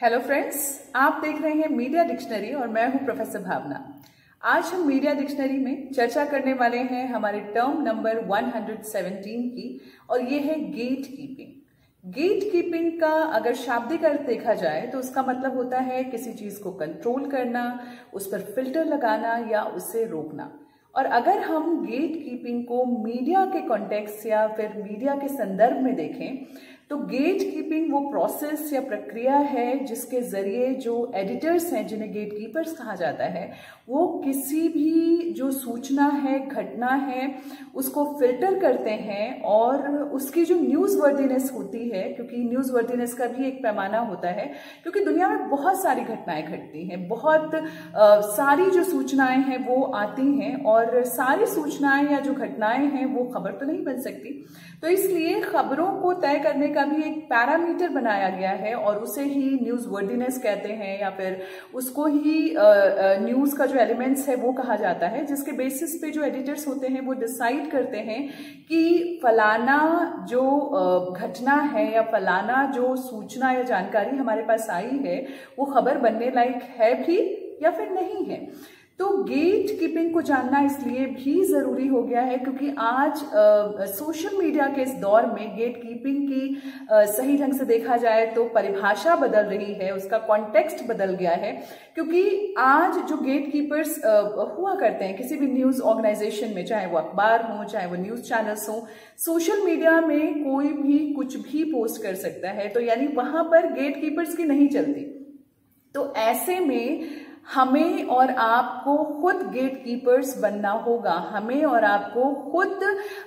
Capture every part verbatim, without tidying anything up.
Hello friends, आप देख रहे हैं मीडिया डिक्शनरी और मैं हूं प्रोफेसर भावना। आज हम मीडिया डिक्शनरी में चर्चा करने वाले हैं हमारे टर्म नंबर एक सौ सत्रह की, और ये है गेट कीपिंग। गेट कीपिंग का अगर शाब्दिक अर्थ देखा जाए तो उसका मतलब होता है किसी चीज को कंट्रोल करना, उस पर फिल्टर लगाना या उसे रोकना। और अगर हम गेट कीपिंग को मीडिया के कॉन्टेक्स्ट या फिर मीडिया के संदर्भ में देखें तो गेट कीपिंग वो प्रोसेस या प्रक्रिया है जिसके जरिए जो एडिटर्स हैं, जिन्हें गेट कीपर्स कहा जाता है, वो किसी भी जो सूचना है, घटना है, उसको फिल्टर करते हैं और उसकी जो न्यूज़ वर्दीनेस होती है, क्योंकि न्यूज़ वर्दीनेस का भी एक पैमाना होता है, क्योंकि दुनिया में बहुत सारी घटनाएं घटती हैं, बहुत आ, सारी जो सूचनाएं हैं वो आती हैं, और सारी सूचनाएं या जो घटनाएं हैं वो खबर तो नहीं बन सकती। तो इसलिए खबरों को तय करने का भी एक पैरामीटर बनाया गया है और उसे ही न्यूज़ वर्दीनेस कहते हैं, या फिर उसको ही न्यूज़ का जो एलिमेंट्स है वो कहा जाता है, जिसके बेसिस पे जो एडिटर्स होते हैं वो डिसाइड करते हैं कि फलाना जो घटना है या फलाना जो सूचना या जानकारी हमारे पास आई है वो खबर बनने लायक है भी या फिर नहीं है। तो गेट कीपिंग को जानना इसलिए भी जरूरी हो गया है क्योंकि आज सोशल मीडिया के इस दौर में गेट कीपिंग की आ, सही ढंग से देखा जाए तो परिभाषा बदल रही है, उसका कॉन्टेक्स्ट बदल गया है। क्योंकि आज जो गेट कीपर्स हुआ करते हैं किसी भी न्यूज ऑर्गेनाइजेशन में, चाहे वो अखबार हो, चाहे वो न्यूज चैनल्स हो, सोशल मीडिया में कोई भी कुछ भी पोस्ट कर सकता है, तो यानी वहां पर गेट कीपर्स की नहीं चलती। तो ऐसे में हमें और आपको खुद गेट कीपर्स बनना होगा। हमें और आपको खुद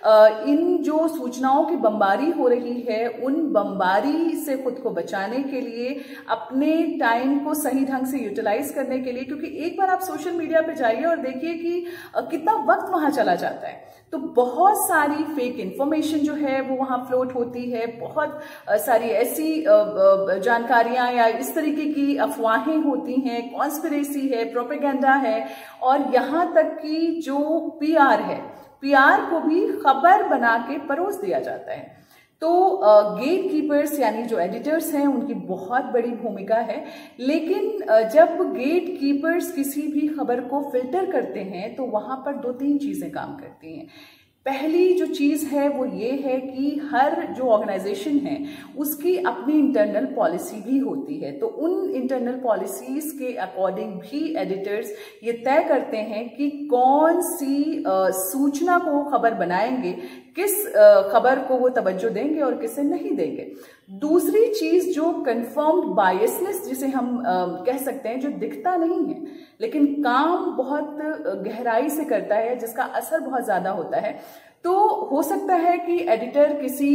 इन जो सूचनाओं की बमबारी हो रही है उन बमबारी से खुद को बचाने के लिए, अपने टाइम को सही ढंग से यूटिलाइज करने के लिए, क्योंकि एक बार आप सोशल मीडिया पे जाइए और देखिए कि कितना वक्त वहां चला जाता है, तो बहुत सारी फेक इंफॉर्मेशन जो है वो वहां फ्लोट होती है, बहुत सारी ऐसी जानकारियां या इस तरीके की अफवाहें होती हैं, कॉन्स्पिरेसी है, प्रोपेगेंडा है, और यहां तक कि जो पीआर है, पीआर को भी खबर बना के परोस दिया जाता है। तो गेट कीपर्स यानी जो एडिटर्स हैं उनकी बहुत बड़ी भूमिका है। लेकिन uh, जब गेट कीपर्स किसी भी खबर को फिल्टर करते हैं तो वहां पर दो तीन चीजें काम करती हैं। पहली जो चीज है वो ये है कि हर जो ऑर्गेनाइजेशन है उसकी अपनी इंटरनल पॉलिसी भी होती है, तो उन इंटरनल पॉलिसीज के अकॉर्डिंग भी एडिटर्स ये तय करते हैं कि कौन सी आ, सूचना को खबर बनाएंगे, किस खबर को वो तवज्जो देंगे और किसे नहीं देंगे। दूसरी चीज जो कंफर्म्ड बायसनेस जिसे हम आ, कह सकते हैं, जो दिखता नहीं है लेकिन काम बहुत गहराई से करता है, जिसका असर बहुत ज्यादा होता है। तो हो सकता है कि एडिटर किसी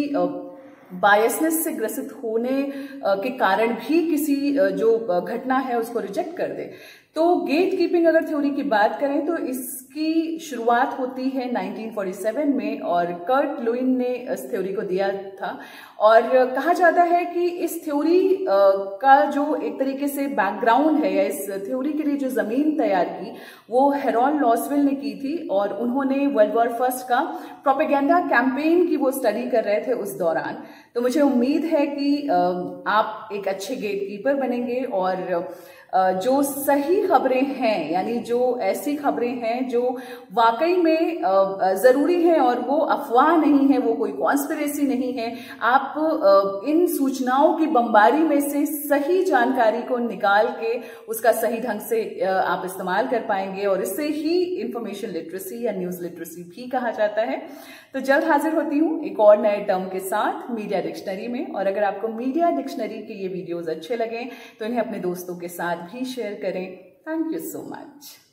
बायसनेस से ग्रसित होने के कारण भी किसी जो घटना है उसको रिजेक्ट कर दे। तो गेट कीपिंग अगर थ्योरी की बात करें तो इसकी शुरुआत होती है उन्नीस सौ सैंतालीस में, और कर्ट लुईन ने इस थ्योरी को दिया था। और कहा जाता है कि इस थ्योरी का जो एक तरीके से बैकग्राउंड है, या इस थ्योरी के लिए जो जमीन तैयार की वो हेरोल्ड लॉसवेल ने की थी, और उन्होंने वर्ल्ड वॉर फर्स्ट का प्रोपेगेंडा कैंपेन की वो स्टडी कर रहे थे उस दौरान। तो मुझे उम्मीद है कि आप एक अच्छे गेट कीपर बनेंगे और जो सही खबरें हैं, यानी जो ऐसी खबरें हैं जो वाकई में जरूरी हैं और वो अफवाह नहीं है, वो कोई कॉन्स्पिरेसी नहीं है, आप इन सूचनाओं की बमबारी में से सही जानकारी को निकाल के उसका सही ढंग से आप इस्तेमाल कर पाएंगे, और इससे ही इंफॉर्मेशन लिटरेसी या न्यूज लिटरेसी भी कहा जाता है। तो जल्द हाजिर होती हूँ एक और नए टर्म के साथ मीडिया डिक्शनरी में, और अगर आपको मीडिया डिक्शनरी के ये वीडियोस अच्छे लगे तो इन्हें अपने दोस्तों के साथ भी शेयर करें। Thank you so much.